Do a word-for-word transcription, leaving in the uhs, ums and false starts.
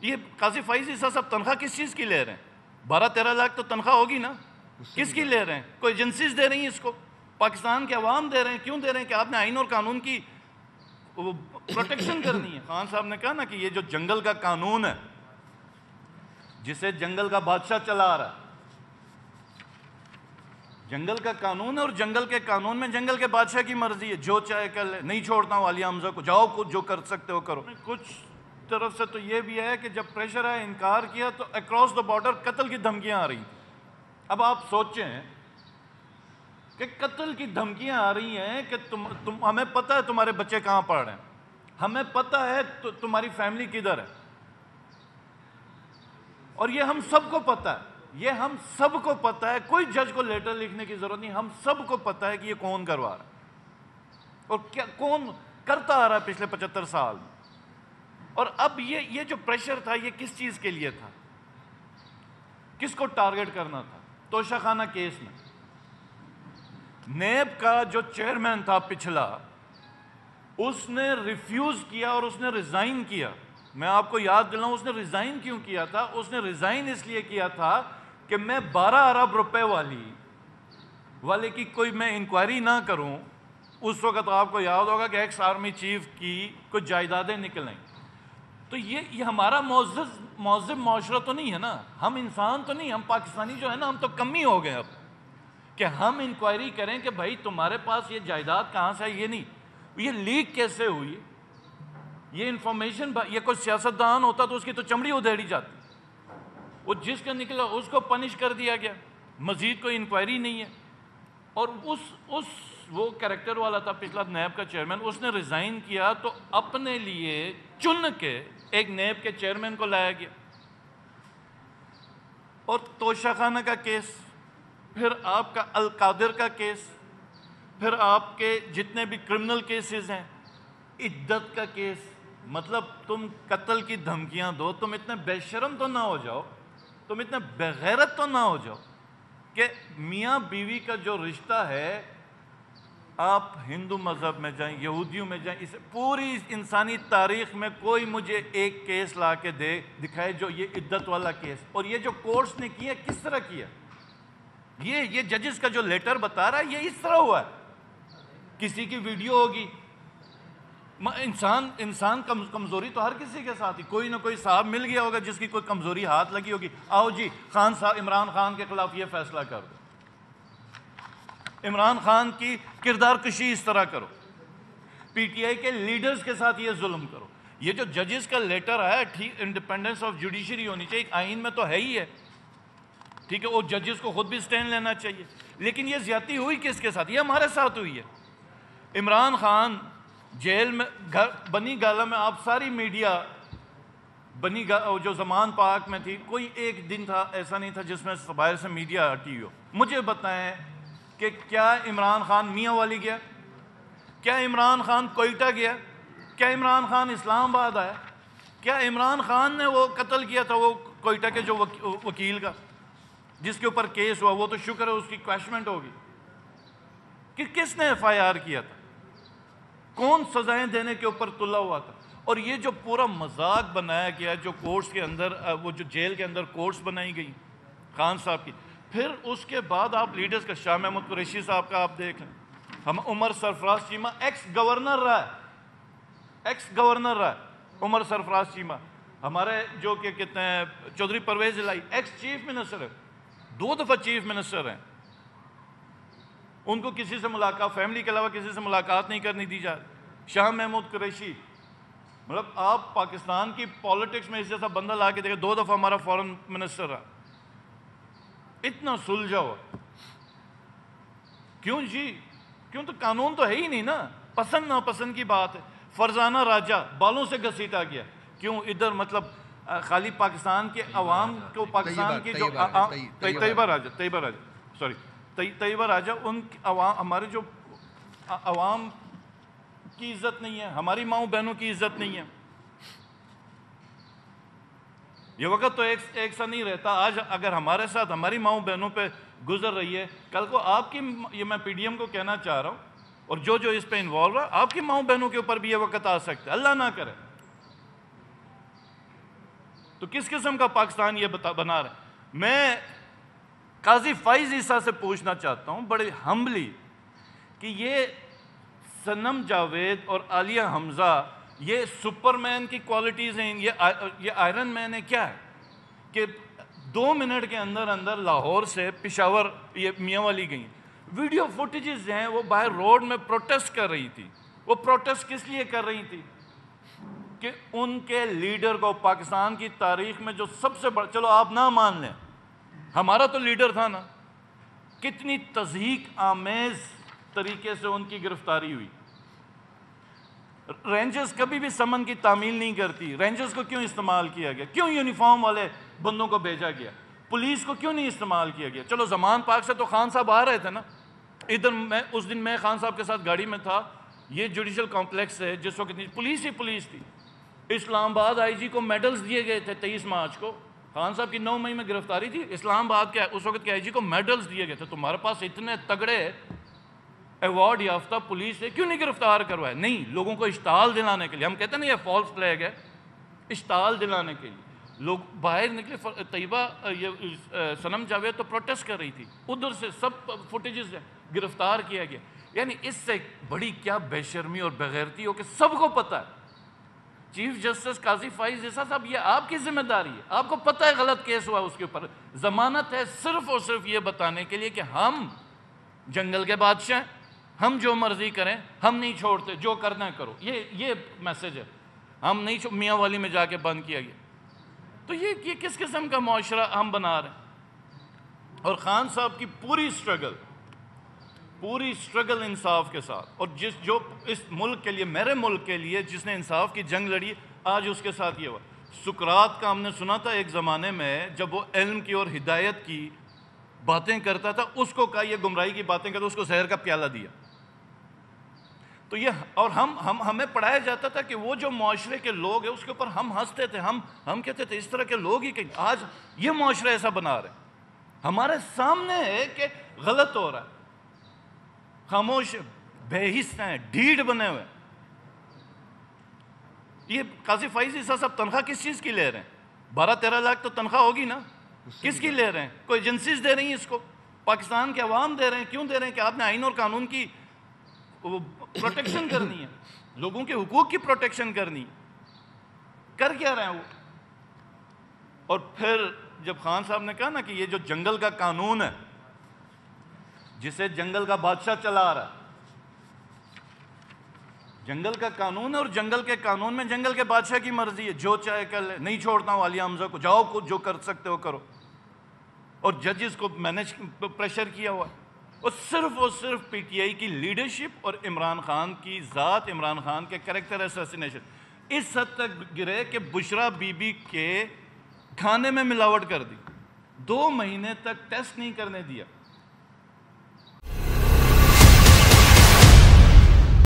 یہ قاضی فائز عیسیٰ صاحب تنخواہ کس چیز کی لے رہے ہیں؟ بارہ تیرہ لاکھ تو تنخواہ ہوگی نا، کس کی لے رہے ہیں؟ کوئی ایجنسیز دے رہی ہیں اس کو، پاکستان کے عوام دے رہے ہیں. کیوں دے رہے ہیں؟ کہ آپ نے آئین اور قانون کی پروٹیکشن کرنی ہے. خان صاحب نے کہا نا کہ یہ جو جنگل کا قانون ہے، جسے جنگل کا بادشاہ چلا رہا ہے، جنگل کا قانون ہے، اور جنگل کے قانون میں جنگل کے بادشاہ کی مرضی ہے، جو چاہے کر لے. نہیں چھوڑتا ہوں عالیہ حمزہ کو، جاؤ کچھ جو کر سکتے ہو کرو. کچھ طرف سے تو یہ بھی ہے کہ جب پریشر ہے انکار کیا تو اکراس دا بارڈر قتل کی دھمکیاں آ رہی. اب آپ سوچیں کہ قتل کی دھمکیاں آ رہی ہیں کہ تم, تم ہمیں پتہ ہے تمہارے بچے کہاں پڑھ رہے ہیں، ہمیں پتہ ہے تمہاری فیملی کدھر ہے، اور یہ ہم سب کو پتہ ہے، یہ ہم سب کو پتہ ہے. کوئی جج کو لیٹر لکھنے کی ضرورت نہیں، ہم سب کو پتہ ہے کہ یہ کون کروا رہا ہے اور کیا کون کرتا آ رہا ہے پچھلے پچہتر سال میں. اور اب یہ یہ جو پریشر تھا یہ کس چیز کے لیے تھا؟ کس کو ٹارگٹ کرنا تھا؟ توشہ خانہ کیس میں نیب کا جو چیئرمین تھا پچھلا، اس نے ریفیوز کیا اور اس نے ریزائن کیا. میں آپ کو یاد دلاؤں اس نے ریزائن کیوں کیا تھا؟ اس نے ریزائن اس لیے کیا تھا کہ میں بارہ ارب روپے والی والے کی کوئی میں انکوائری نہ کروں. اس وقت آپ کو یاد ہوگا کہ ایکس آرمی چیف کی کچھ جائیدادیں نکلیں. تو یہ یہ ہمارا معزز معذب معاشرہ تو نہیں ہے نا، ہم انسان تو نہیں، ہم پاکستانی جو ہے نا ہم تو کمی ہو گئے اب کہ ہم انکوائری کریں کہ بھائی تمہارے پاس یہ جائیداد کہاں سے ہے. یہ نہیں، یہ لیک کیسے ہوئی، یہ انفارمیشن. یہ کوئی سیاستدان ہوتا تو اس کی تو چمڑی ادھیڑی جاتی. وہ جس کا نکلا اس کو پنش کر دیا گیا، مزید کوئی انکوائری نہیں ہے. اور اس اس وہ کریکٹر والا تھا پچھلا نیب کا چیئرمین، اس نے ریزائن کیا تو اپنے لیے چن کے ایک نیب کے چیئرمین کو لایا گیا. اور توشہ خانہ کا کیس، پھر آپ کا القادر کا کیس، پھر آپ کے جتنے بھی کرمنل کیسز ہیں، عدت کا کیس. مطلب تم قتل کی دھمکیاں دو، تم اتنے بے شرم تو نہ ہو جاؤ، تم اتنے بغیرت تو نہ ہو جاؤ کہ میاں بیوی کا جو رشتہ ہے، آپ ہندو مذہب میں جائیں، یہودیوں میں جائیں، اسے پوری انسانی تاریخ میں کوئی مجھے ایک کیس لا کے دے دکھائے جو یہ عدت والا کیس. اور یہ جو کورٹس نے کیا کس طرح کیا، یہ یہ ججز کا جو لیٹر بتا رہا ہے یہ اس طرح ہوا ہے. کسی کی ویڈیو ہوگی، انسان انسان کمزوری تو ہر کسی کے ساتھ ہی، کوئی نہ کوئی صاحب مل گیا ہوگا جس کی کوئی کمزوری ہاتھ لگی ہوگی. آؤ جی خان صاحب عمران خان کے خلاف یہ فیصلہ کر دو، عمران خان کی کردار کشی اس طرح کرو، پی ٹی آئی کے لیڈرز کے ساتھ یہ ظلم کرو. یہ جو ججز کا لیٹر ہے، ٹھیک انڈیپینڈنس آف جوڈیشری ہونی چاہیے، آئین میں تو ہے ہی ہے، ٹھیک ہے، وہ ججز کو خود بھی سٹینڈ لینا چاہیے. لیکن یہ زیادتی ہوئی کس کے ساتھ؟ یہ ہمارے ساتھ ہوئی ہے. عمران خان جیل میں بنی گالہ میں، آپ ساری میڈیا بنی جو زمان پاک میں تھی، کوئی ایک دن تھا ایسا نہیں تھا جس میں باہر سے میڈیا ہٹی ہو. مجھے بتائیں کہ کیا عمران خان میاں والی گیا؟ کیا عمران خان کوئٹہ گیا؟ کیا عمران خان اسلام آباد آیا؟ کیا عمران خان نے وہ قتل کیا تھا وہ کوئٹہ کے جو وکیل کا جس کے اوپر کیس ہوا؟ وہ تو شکر ہے اس کی کویشمنٹ ہوگی کہ کس نے ایف آئی آر کیا تھا، کون سزائیں دینے کے اوپر تلا ہوا تھا. اور یہ جو پورا مذاق بنایا گیا جو کورٹس کے اندر، وہ جو جیل کے اندر کورٹس بنائی گئی خان صاحب کی، پھر اس کے بعد آپ لیڈرز کا، شاہ محمود قریشی صاحب کا آپ دیکھ لیں، ہم عمر سرفراز چیمہ ایکس گورنر رہا ہے، ایکس گورنر رہا ہے عمر سرفراز چیمہ. ہمارے جو کہ کہتے ہیں چودھری پرویز الہی ایکس چیف منسٹر ہے، دو دفعہ چیف منسٹر ہیں. ان کو کسی سے ملاقات، فیملی کے علاوہ کسی سے ملاقات نہیں کرنی دی جائے. شاہ محمود قریشی، مطلب آپ پاکستان کی پالیٹکس میں اس جیسا بندہ لا کے دیکھیں، دو دفعہ ہمارا فورن منسٹر رہا. اتنا سلجھا ہوا کیوں جی؟ کیوں؟ تو قانون تو ہے ہی نہیں نا، پسند ناپسند کی بات ہے. فرزانہ راجہ بالوں سے گھسیٹا گیا، کیوں؟ ادھر مطلب خالی پاکستان کے عوام کو، پاکستان کی جو طیبہ راجہ طیبہ راجہ سوری طیبہ راجہ ان عوام، ہمارے جو عوام کی عزت نہیں ہے، ہماری ماؤں بہنوں کی عزت نہیں ہے. یہ وقت تو ایک ایک سا نہیں رہتا. آج اگر ہمارے ساتھ ہماری ماؤں بہنوں پہ گزر رہی ہے، کل کو آپ کی، یہ میں پی ڈی ایم کو کہنا چاہ رہا ہوں اور جو جو اس پہ انوالو ہے، آپ کی ماؤں بہنوں کے اوپر بھی یہ وقت آ سکتا ہے، اللہ نہ کرے. تو کس قسم کا پاکستان یہ بتا بنا رہے ہیں؟ میں قاضی فائز عیسیٰ سے پوچھنا چاہتا ہوں بڑے ہمبلی کہ یہ صنم جاوید اور عالیہ حمزہ یہ سپر مین کی کوالٹیز ہیں، یہ آئرن مین ہے، کیا ہے کہ دو منٹ کے اندر اندر لاہور سے پشاور یہ میاں والی گئیں؟ ویڈیو فوٹیجز ہیں، وہ باہر روڈ میں پروٹیسٹ کر رہی تھی۔ وہ پروٹیسٹ کس لیے کر رہی تھی؟ کہ ان کے لیڈر کو پاکستان کی تاریخ میں جو سب سے بڑا، چلو آپ نہ مان لیں، ہمارا تو لیڈر تھا نا، کتنی تضحیک آمیز طریقے سے ان کی گرفتاری ہوئی۔ رینجرز کبھی بھی سمن کی تعمیل نہیں کرتی۔ رینجرز کو کیوں استعمال کیا گیا؟ کیوں یونیفارم والے بندوں کو بھیجا گیا؟ پولیس کو کیوں نہیں استعمال کیا گیا؟ چلو زمان پاک سے تو خان صاحب آ رہے تھے نا، ادھر میں اس دن میں خان صاحب کے ساتھ گاڑی میں تھا، یہ جوڈیشل کمپلیکس ہے جس وقت پولیس ہی پولیس تھی۔ اسلام آباد آئی جی کو میڈلز دیے گئے تھے تیئیس مارچ کو، خان صاحب کی نو مئی میں گرفتاری تھی، اسلام آباد کے اس وقت کے آئی جی کو میڈلز دیے گئے تھے۔ تمہارے پاس اتنے تگڑے ایوارڈ یافتہ پولیس ہے، کیوں نہیں گرفتار کروائے؟ نہیں، لوگوں کو اشتعال دلانے کے لیے، ہم کہتے ہیں نا یہ فالس فلیگ ہے، اشتعال دلانے کے لیے لوگ باہر نکلے۔ طیبہ یہ صنم جاوید تو پروٹیسٹ کر رہی تھی، ادھر سے سب فوٹیجز ہیں، گرفتار کیا گیا۔ یعنی اس سے بڑی کیا بے شرمی اور بغیرتی ہو کہ سب کو پتہ ہے۔ چیف جسٹس قاضی فائز عیسیٰ صاحب، یہ آپ کی ذمہ داری ہے، آپ کو پتہ ہے غلط کیس ہوا اس کے اوپر، ضمانت ہے صرف اور صرف یہ بتانے کے لیے کہ ہم جنگل کے بادشاہ ہیں، ہم جو مرضی کریں، ہم نہیں چھوڑتے، جو کرنا ہے کرو۔ یہ یہ میسج ہے، ہم نہیں چھوڑ میاں والی میں جا کے بند کیا گیا۔ تو یہ یہ کس قسم کا معاشرہ ہم بنا رہے ہیں؟ اور خان صاحب کی پوری سٹرگل پوری سٹرگل انصاف کے ساتھ، اور جس جو اس ملک کے لیے، میرے ملک کے لیے جس نے انصاف کی جنگ لڑی، آج اس کے ساتھ یہ ہوا۔ سقراط کا ہم نے سنا تھا ایک زمانے میں، جب وہ علم کی اور ہدایت کی باتیں کرتا تھا، اس کو کہا یہ گمراہی کی باتیں کرتا، اس کو زہر کا پیالہ دیا۔ تو یہ اور ہم ہم ہمیں پڑھایا جاتا تھا کہ وہ جو معاشرے کے لوگ ہیں اس کے اوپر ہم ہنستے تھے، ہم ہم کہتے تھے اس طرح کے لوگ ہی کہیں۔ آج یہ معاشرہ ایسا بنا رہے ہیں، ہمارے سامنے ہے کہ غلط ہو رہا ہے، خاموش بے حس ہیں، ڈھیڑ بنے ہوئے۔ یہ قاضی فائز عیسیٰ صاحب تنخواہ کس چیز کی لے رہے ہیں؟ بارہ تیرہ لاکھ تو تنخواہ ہوگی نا، کس کی لے رہے ہیں؟ کوئی ایجنسیز دے رہی ہیں اس کو؟ پاکستان کے عوام دے رہے ہیں؟ کیوں دے رہے ہیں؟ کہ آپ نے آئین اور قانون کی پروٹیکشن کرنی ہے، لوگوں کے حقوق کی پروٹیکشن کرنی ہے۔ کر کیا رہے ہیں وہ؟ اور پھر جب خان صاحب نے کہا نا کہ یہ جو جنگل کا قانون ہے، جسے جنگل کا بادشاہ چلا رہا ہے، جنگل کا قانون ہے، اور جنگل کے قانون میں جنگل کے بادشاہ کی مرضی ہے، جو چاہے کر لے، نہیں چھوڑتا ہوں عالیہ حمزہ کو، جاؤ کو جو کر سکتے ہو کرو۔ اور ججز کو مینج پریشر کیا ہوا، اور صرف اور صرف پی ٹی آئی کی لیڈرشپ اور عمران خان کی ذات، عمران خان کے کریکٹر اسیسینیشن اس حد تک گرے کہ بشرا بی بی کے کھانے میں ملاوٹ کر دی، دو مہینے تک ٹیسٹ نہیں کرنے دیا۔